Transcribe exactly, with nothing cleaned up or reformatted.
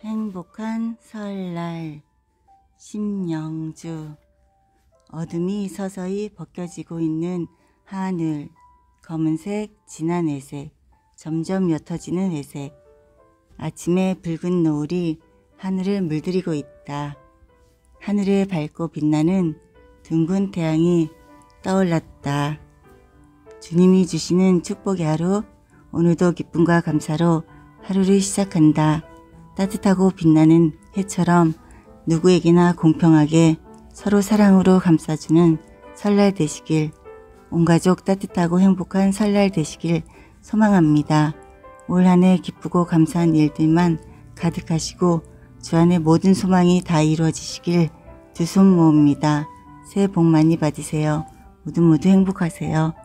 행복한 설날 심영주. 어둠이 서서히 벗겨지고 있는 하늘. 검은색, 진한 회색, 점점 옅어지는 회색. 아침에 붉은 노을이 하늘을 물들이고 있다. 하늘에 밝고 빛나는 둥근 태양이 떠올랐다. 주님이 주시는 축복의 하루, 오늘도 기쁨과 감사로 하루를 시작한다. 따뜻하고 빛나는 해처럼 누구에게나 공평하게 서로 사랑으로 감싸주는 설날 되시길, 온 가족 따뜻하고 행복한 설날 되시길 소망합니다. 올 한 해 기쁘고 감사한 일들만 가득하시고 주 안에 모든 소망이 다 이루어지시길 두 손 모읍니다. 새해 복 많이 받으세요. 모두 모두 행복하세요.